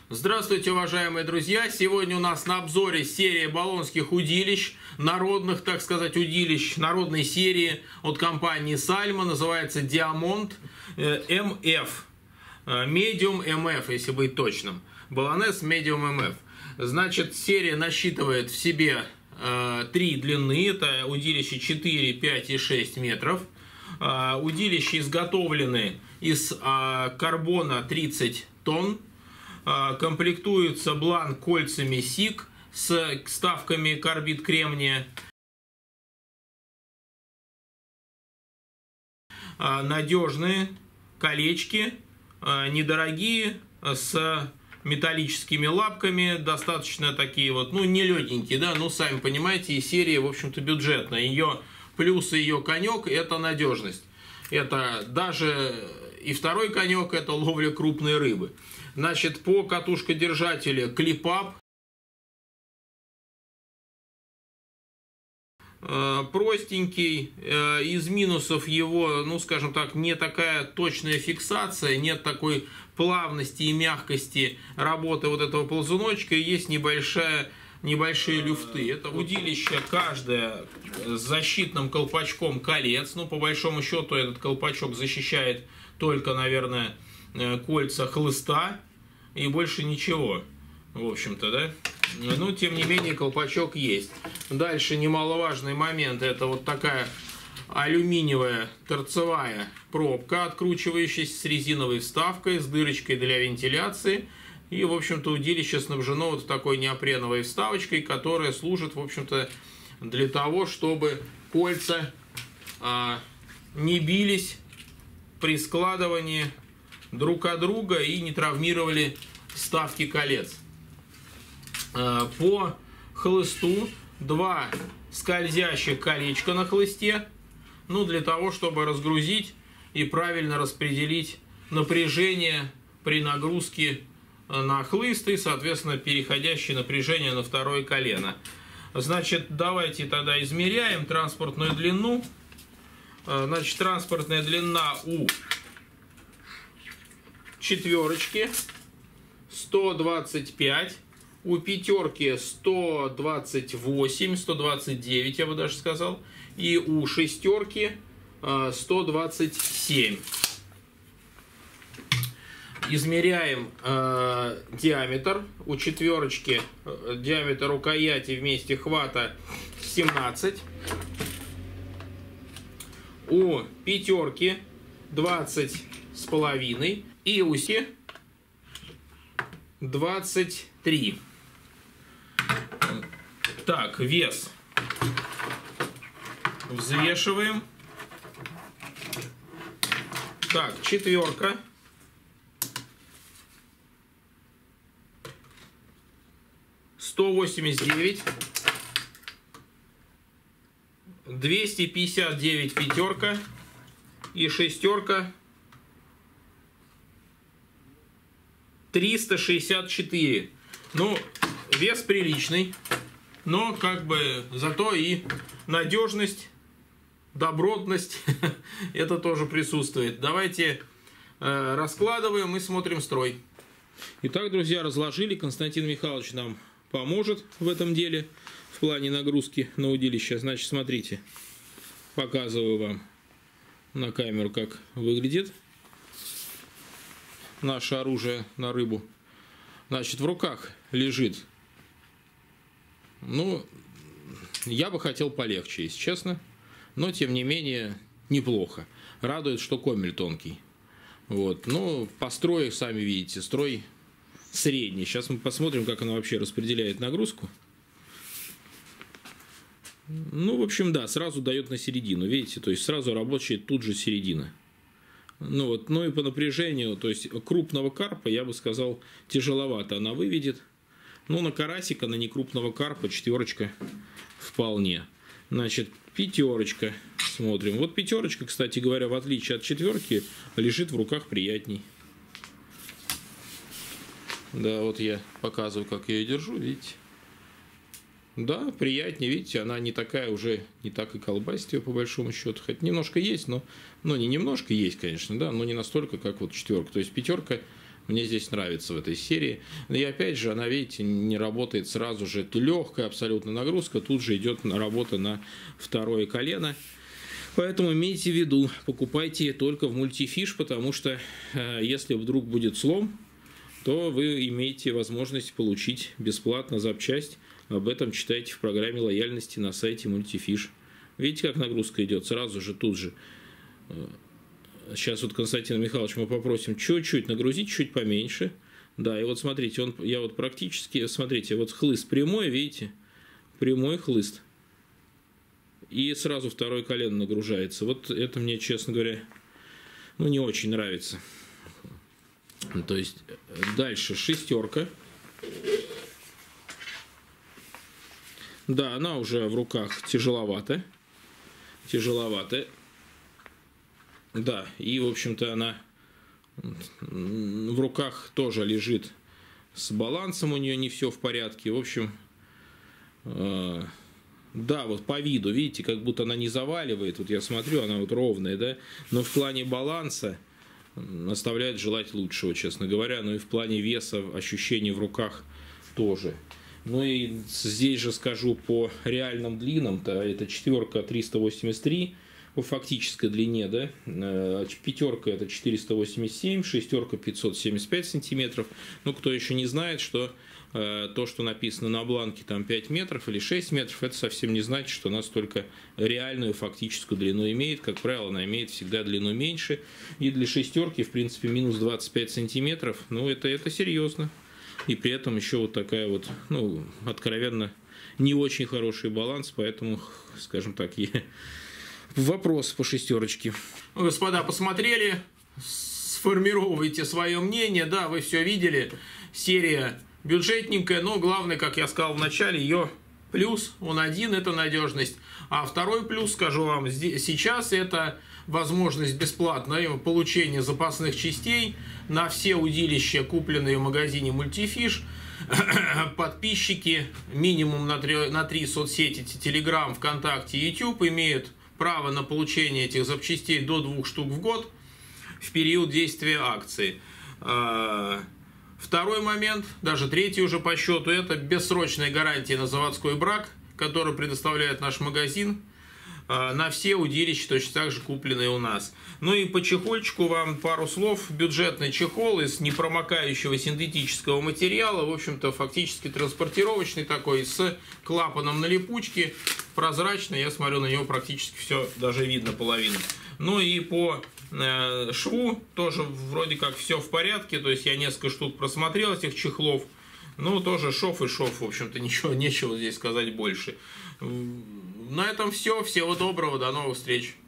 Здравствуйте, уважаемые друзья! Сегодня у нас на обзоре серия болонских удилищ, народных, так сказать, удилищ, народной серии от компании Salma, называется Diamond MF, Medium MF, если быть точным, Bolonese Medium MF. Значит, серия насчитывает в себе 3 длины, это удилища 4, 5 и 6 метров. Удилища изготовлены из карбона 30 тонн. Комплектуется бланк кольцами СИК с вставками карбид кремния. Надежные колечки, недорогие, с металлическими лапками, достаточно такие вот, ну не легенькие, да, ну сами понимаете, и серия, в общем-то, бюджетная. Ее плюсы, ее конек – это надежность. Это даже и второй конек – это ловля крупной рыбы. Значит, по катушкодержателю клипап. Простенький. Из минусов его, ну скажем так, не такая точная фиксация, нет такой плавности и мягкости работы вот этого ползуночка, и есть небольшие люфты. Это удилище каждое с защитным колпачком колец. Ну, по большому счету, этот колпачок защищает только, наверное, кольца хлыста и больше ничего, в общем-то, да. Но, тем не менее, колпачок есть. Дальше немаловажный момент, это вот такая алюминиевая торцевая пробка, откручивающаяся с резиновой вставкой, с дырочкой для вентиляции. И, в общем-то, удилище снабжено вот такой неопреновой вставочкой, которая служит, в общем-то, для того, чтобы кольца не бились при складывании друг от друга и не травмировали вставки колец. По хлысту 2 скользящих колечка на хлысте, ну, для того, чтобы разгрузить и правильно распределить напряжение при нагрузке на хлыст и, соответственно, переходящее напряжение на второе колено. Значит, давайте тогда измеряем транспортную длину. Значит, транспортная длина у четверочки 125, у пятерки 128, 129, я бы даже сказал, и у шестерки 127. Измеряем диаметр. У четверочки диаметр рукояти вместе хвата 17. У пятерки 20,5. И у 23. Так, вес. Взвешиваем. Так, четверка. 189, 259 пятерка и шестерка 364. Ну, вес приличный, но как бы зато и надежность, добротность это тоже присутствует. Давайте раскладываем и смотрим строй. Итак, друзья, разложили. Константин Михайлович нам поможет в этом деле, в плане нагрузки на удилище. Значит, смотрите, показываю вам на камеру, как выглядит наше оружие на рыбу. Значит, в руках лежит, ну, я бы хотел полегче, если честно, но, тем не менее, неплохо. Радует, что комель тонкий. Вот, ну, по строю, сами видите, строй средний. Сейчас мы посмотрим, как она вообще распределяет нагрузку. Ну, в общем, да, сразу дает на середину, видите, то есть сразу работает тут же середина. Ну, вот, ну и по напряжению, то есть крупного карпа, я бы сказал, тяжеловато она выведет. Но на карасика, на некрупного карпа четверочка вполне. Значит, пятерочка, смотрим. Вот пятерочка, кстати говоря, в отличие от четверки, лежит в руках приятней. Да, вот я показываю, как я ее держу, видите. Да, приятнее, видите, она не такая уже, не так и колбасит ее по большому счету. Хоть немножко есть, но не немножко есть, конечно, да, но не настолько, как вот четверка. То есть пятерка Мне здесь нравится в этой серии. И опять же, она, видите, не работает сразу же. Это легкая абсолютно нагрузка. Тут же идет работа на второе колено. Поэтому имейте в виду, покупайте только в мультифиш, потому что если вдруг будет слом, то вы имеете возможность получить бесплатно запчасть. Об этом читайте в программе лояльности на сайте мультифиш. Видите, как нагрузка идет? Сразу же, тут же. Сейчас вот Константина Михайловича мы попросим чуть-чуть нагрузить, чуть поменьше. Да, и вот смотрите, я вот практически, смотрите, вот хлыст прямой, видите? Прямой хлыст. И сразу второе колено нагружается. Вот это мне, честно говоря, ну, не очень нравится. То есть дальше шестерка. Да, она уже в руках тяжеловата. Тяжеловата. Да, и, в общем-то, она в руках тоже лежит с балансом, у нее не все в порядке. В общем, да, вот по виду, видите, как будто она не заваливает. Вот я смотрю, она вот ровная, да. Но в плане баланса оставляет желать лучшего, честно говоря. Ну и в плане веса, ощущений в руках тоже. Ну и здесь же скажу по реальным длинам-то. Это четверка 383 по фактической длине, да. Пятерка это 487, шестерка 575 сантиметров. Ну, кто еще не знает, что то, что написано на бланке, там 5 метров или 6 метров, это совсем не значит, что она столько реальную фактическую длину имеет. Как правило, она имеет всегда длину меньше. И для шестерки, в принципе, минус 25 сантиметров, ну, это серьезно. И при этом еще вот такая вот, ну, откровенно не очень хороший баланс, поэтому, скажем так, вопрос по шестерочке. Господа, посмотрели, сформировывайте свое мнение, да, вы все видели, серия бюджетненькая, но главное, как я сказал в начале, ее плюс, он один, это надежность. А второй плюс, скажу вам, сейчас это возможность бесплатного получения запасных частей на все удилища, купленные в магазине Мультифиш. Подписчики минимум на 3 соцсети, Telegram, ВКонтакте, YouTube имеют право на получение этих запчастей до 2 штук в год в период действия акции. Второй момент, даже третий уже по счету, это бессрочная гарантия на заводской брак, который предоставляет наш магазин на все удилища, точно так же купленные у нас. Ну и по чехольчику вам пару слов. Бюджетный чехол из непромокающего синтетического материала, в общем-то фактически транспортировочный такой, с клапаном на липучке, прозрачный, я смотрю, на него практически все даже видно половину. Ну и по шву тоже вроде как все в порядке, то есть я несколько штук просмотрел этих чехлов, ну тоже шов и шов, в общем-то нечего здесь сказать больше. На этом все, всего доброго, до новых встреч.